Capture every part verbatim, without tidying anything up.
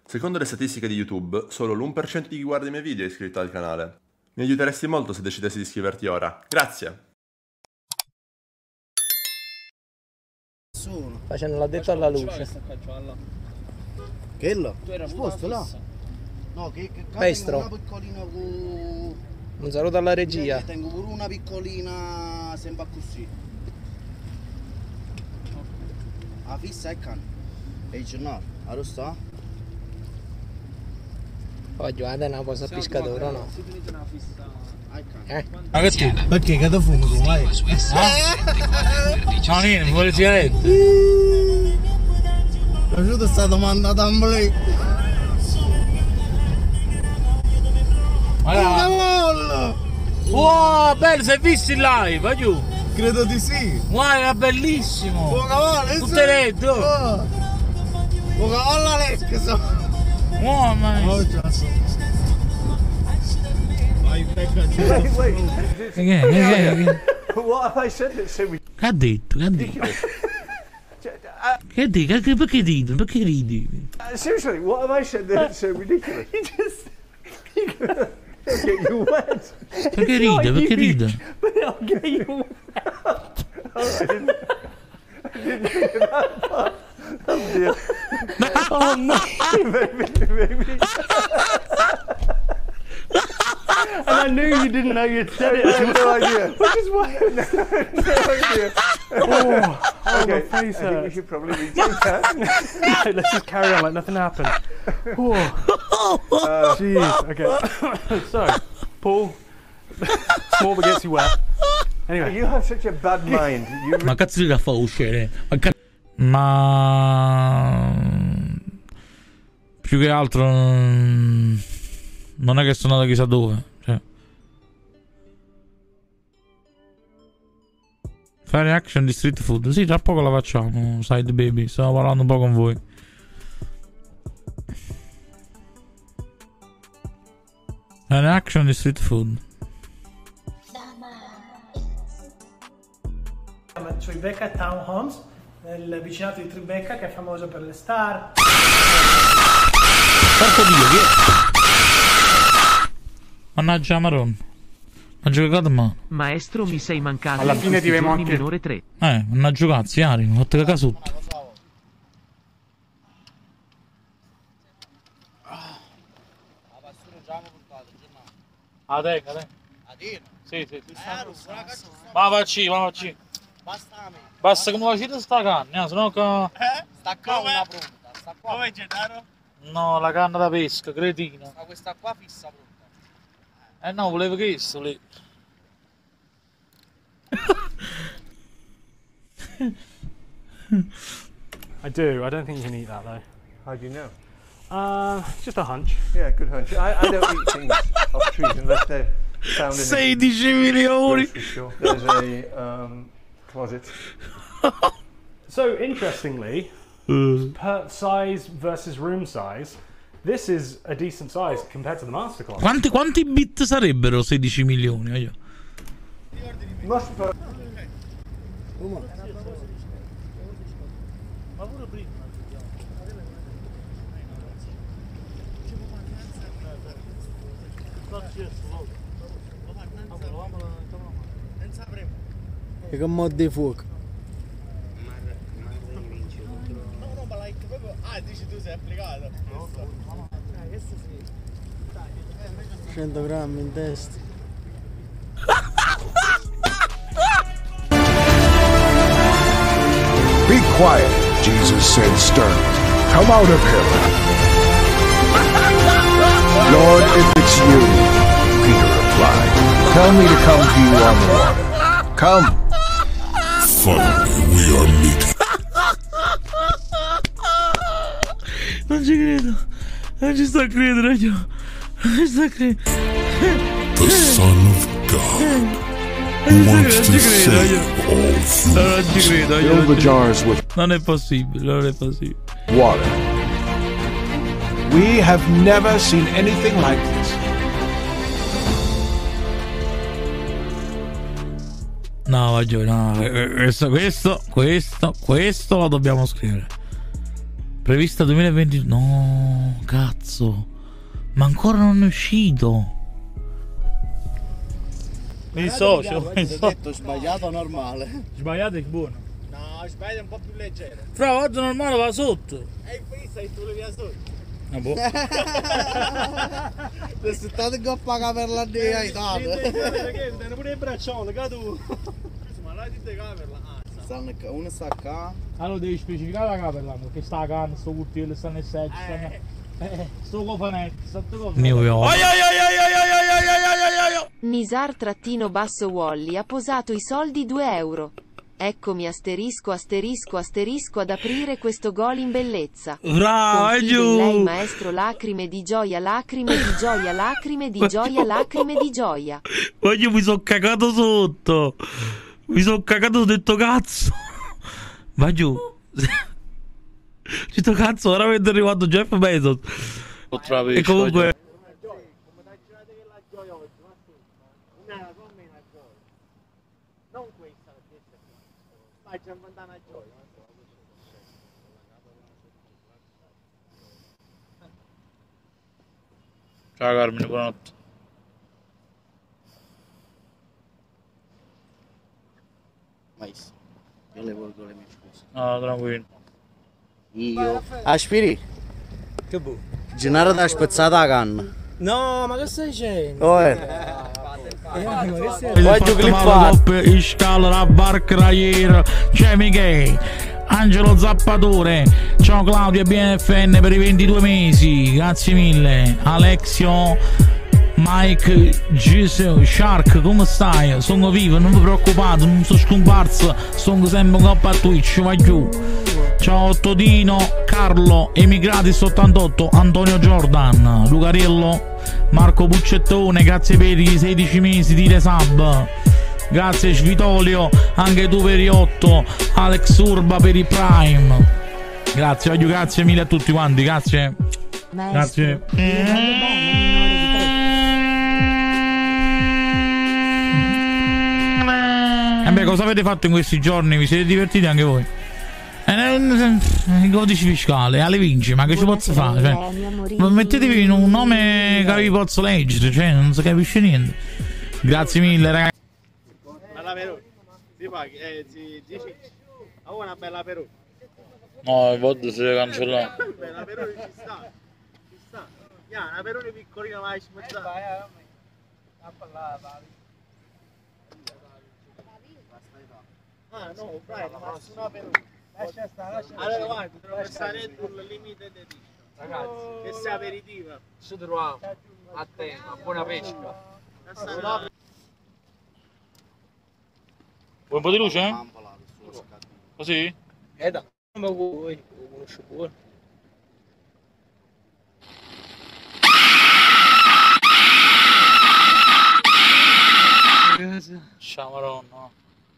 Secondo le statistiche di YouTube, solo l'uno per cento di chi guarda i miei video è iscritto al canale. Mi aiuteresti molto se decidessi di iscriverti ora. Grazie! Sono. Facendo l'addetto alla luce. Quello? Sposto là. No, che, che Maestro. una piccolina con... Un saluto alla regia. Tengo pure una piccolina sempre così. La fissa è can. E il giornale, a sta? Oggi guarda una cosa pescatore, no? Eh? Ma che tu? Perché che ti fumo tu, vai? No, niente, vuole sigarette. Piaciuta sta domanda d'amblè. Allora. Wow, bello, sei visto in live, vai giù. Credo di sì. Wow, era bellissimo. Oh, cavallo, tutte le due. Oh, cavallo Alex. Oh, ma... Oh, giasso. Vai, becca. Che che What have I said that's so ridiculous? Che ha detto? Che ha detto? Che ha detto? Che- Perché ridi? Perché ridi? Uh, seriously, what have I said that's so ridiculous? You just... It'll get you wet. Perché It's ride? not Perché huge, ride? But it'll get you wet. Oh, I didn't, I didn't think of that part. Oh dear. Oh no. Maybe, maybe. And I knew you didn't know you'd said it. I had no idea. Which is why I had no idea. Oh, oh okay, my face I think we should probably retake that. Right, let's just carry on like nothing happened. Oh, Uh, jeez. Okay. So, Paul, small but gets you wet. Anyway, you have such a bad mind. You Ma cazzo di la fa uscire? Ma, ca- Ma... più che altro mm, non è che sono andato chissà dove, cioè. Fare reaction di street food, sì, tra poco la facciamo. Side baby, stavo parlando un po' con voi. Fare reaction di street food. Tribeca Townhomes, nel vicinato di Tribeca, che è famoso per le star. Porco Dio, che è? Mannaggia Maron. Ha giocato ma. Maestro, mi sei mancato. alla in fine questi diremo giorni anche minore tre. Eh, mannaggia cazzi, Ari, mi ho fatto cagare sotto. Ah, dai, dai. Sì, sì, sì. Ma facci, ma facci. Basta che mi facete sta canna, sennò che... Eh? Sta qua una pronta. Sta qua. Dove Gennaro? No, la canna da pesca, cretino. Ma questa qua fissa pronta. Eh no, volevo che questo lì. I do. I don't think you can eat that though. How do you know? Uh, just a hunch. Yeah, good hunch. I, I don't eat things off trees unless they're found in sedici milioni! a store. There's a um, closet. So interestingly, per size versus room size, this is a decent size compared to the masterclass. Quanti, quanti bit sarebbero sedici milioni? Aia. Must put. E che mod di fuoco? Ah, dici tu sei applicato? cento grammi in testa. Be quiet, Jesus said sternly. Come out of him. Lord, if it's you, Peter replied, tell me to come to you on the water. Come. Finally, we are meeting. Non ci credo. Non ci sto a credere io. Non ci sto a credere. The Son of God. Non ci credo io. Non ci credo io. Fill the jars with Non è possibile, non è possibile. water. We have never seen anything like this. No, voglio, no, questo, questo, questo, questo lo dobbiamo scrivere. Prevista duemilaventi. No, cazzo. Ma ancora non è uscito. Mi socio. Ho detto sbagliato o normale? Sbagliato è buono. No, sbagliato è un po' più leggero. Fra, oggi normale va sotto. E qui stai tu via sotto. Ah, boh. Se state che ho pagato per la D hai dato. Tieni pure il braccione, che tu. Ma là ti devi caverla. Uno sta qua. Allora devi specificare la capella, perché sta a canna, sto cultivo, sta nel seggio, sta eh, sto cofanetto, sta tutto cofanetto. Nisar-basso Wally ha posato i soldi due euro. Eccomi asterisco asterisco asterisco ad aprire questo gol in bellezza. Bravo, giù! In lei maestro, lacrime di gioia, lacrime di gioia, lacrime di gioia, lacrime di gioia. Voglio, mi sono cagato sotto. Mi sono cagato, ho detto cazzo. Va giù. Ho detto cazzo, veramente è arrivato Jeff Bezos. E comunque... Ciao Carmine, buonanotte. Mais, io le volgo le mie scuse. No, tranquillo. Io. Aspiri. Che bu? Gennaro ti ha spezzato la canna. No, ma che stai dicendo? Oh, eh. Voglio clippare. Il scalo, la barca, c'è Michele, Angelo Zappatore, ciao Claudia B N F N per i ventidue mesi, grazie mille. Alexio, Mike, Giselle, Shark, come stai? Sono vivo, non vi preoccupate, non sono scomparso, sono sempre un po' a Twitch, vai giù. Ciao Todino, Carlo, Emigratis ottantotto, Antonio Jordan, Lucarillo, Marco Puccettone, grazie per i sedici mesi di resub. Grazie Svitolio, anche tu per i otto, Alex Urba per i Prime. Grazie, voglio grazie mille a tutti quanti, grazie. Grazie. E beh, cosa avete fatto in questi giorni? Vi siete divertiti anche voi? Il codice fiscale alle vinci, ma che ci posso fare? Cioè, mettetevi in un nome che vi posso leggere, cioè non si capisce niente. Grazie mille ragazzi. Bella Perù, si paghi, eh, si dici, oh, una bella Perù. No, il V O D si deve cancellare. Bella Perù ci sta, ci sta. Ya, una Perù piccolina ma smezzata. Ah no, dai, una Perù. Lascia stare, lascia stare. Allora guarda, trovo stare sul limite di disto. Ragazzi, che sia aperitiva. Ci troviamo. A te, buona pesca. Vuoi un po' di luce? Eh? Così? Eh da, ma vuoi, lo conosco buono. Ciao Maronna.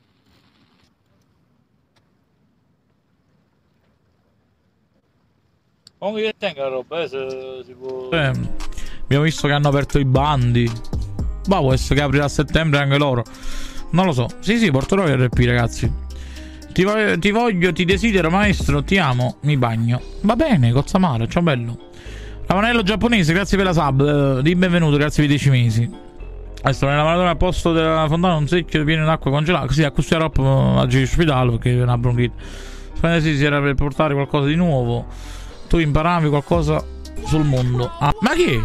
Comunque che tenga la roba, eh, se si può... Eh, abbiamo visto che hanno aperto i bandi. Ma può essere che aprirà a settembre anche loro. Non lo so. Sì, sì, porterò il R P, ragazzi. Ti voglio, ti voglio, ti desidero, maestro, ti amo, mi bagno. Va bene, cozza male, ciao bello. Ravanello giapponese, grazie per la sub. Di benvenuto, grazie per i dieci mesi. Adesso nella maratona al posto della fontana un secchio pieno d'acqua congelata. Così a questo era oggi in ospedale perché è una bronchite. Spero si era per portare qualcosa di nuovo. Tu imparavi qualcosa sul mondo. Ah, ma chi?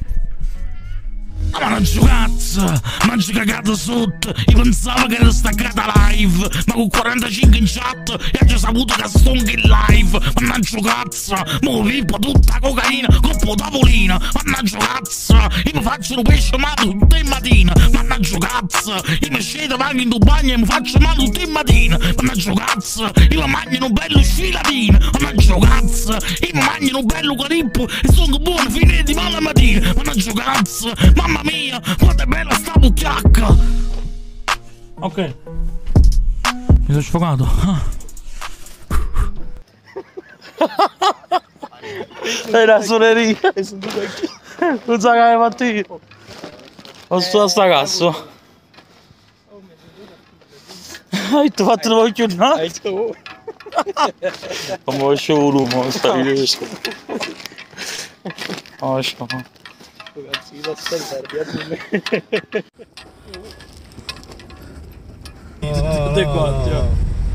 Ma non cazzo, ma ci cagato sotto. Io pensavo che era staccata live, ma con quarantacinque in chat e ho già saputo che sto anche in live. Mannaggia cazzo, mo pippo tutta cocaina, coppo tavolina. Mannaggia cazzo, io mi faccio un pesce male tutte le mattine. Mannaggia cazzo, io mi scedo anche in tu bagno e mi faccio male tutte le mattine. Mannaggia cazzo, io mi mangio un bello sfilatino. Mannaggia cazzo, io mi mangio un bello carippo e sono buono finire di male mattina. Mannaggia cazzo, mamma mia, quanto è bella sta bucchiacca. Ok, mi sono sfogato. È una suoneria. Non so che hai fatto io. Ho sto a sta cazzo. Hai fatto lo voglio chiudere. Come solo, ma stai riesco. Oh, ciao. Ragazzi, da aspettare, tutte quattro.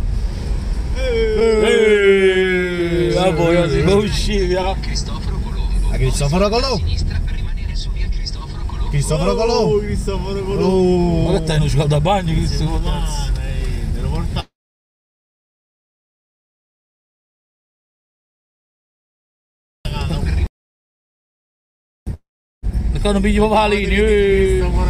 Eeeh, a voi si può uscire. Cristoforo Colombo. A Cristoforo Colombo. Cristoforo Colombo. Cristoforo Colombo. Ma che stai in uscita da bagno, Cristoforo? Perché non pigli papalini?